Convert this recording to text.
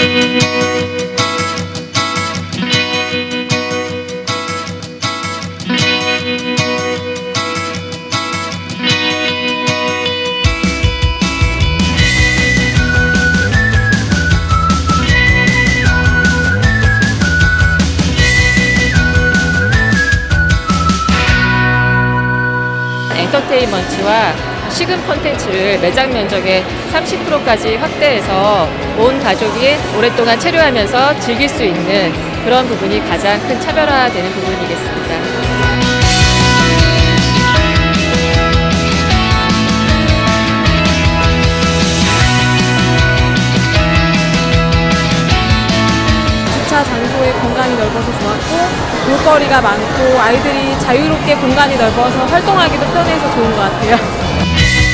엔터테인먼트와 식음 콘텐츠를 매장 면적의 30%까지 확대해서 온 가족이 오랫동안 체류하면서 즐길 수 있는 그런 부분이 가장 큰 차별화되는 부분이겠습니다. 주차 장소의 공간이 넓어서 좋았고, 볼거리가 많고 아이들이 자유롭게 공간이 넓어서 활동하기도 편해서 좋은 것 같아요.